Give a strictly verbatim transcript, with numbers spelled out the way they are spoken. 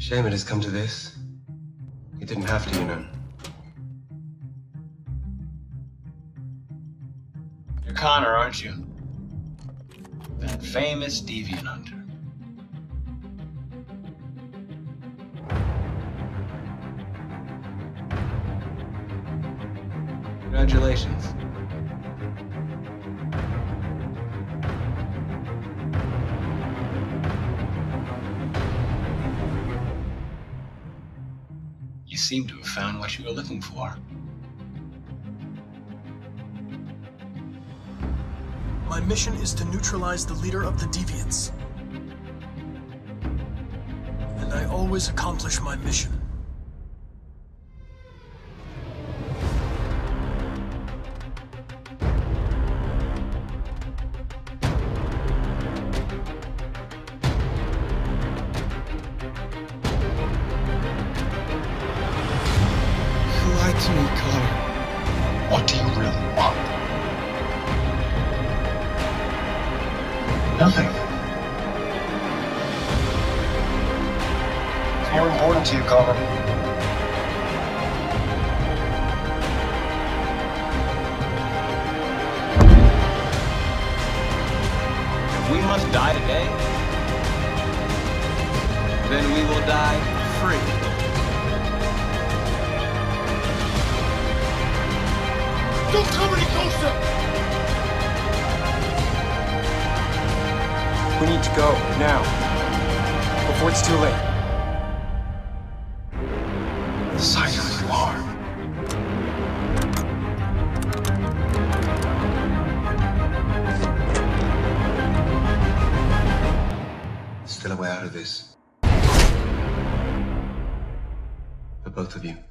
Shame it has come to this. It didn't have to, you know. You're Connor, aren't you? That famous deviant hunter. Congratulations. You seem to have found what you were looking for. My mission is to neutralize the leader of the deviants. And I always accomplish my mission. You lied to me, Connor. What do you really want? Nothing. It's more important to you, Connor. If we must die today, then we will die free. Don't come any closer! We need to go, now. Before it's too late. Decide who you are. Still a way out of this. For both of you.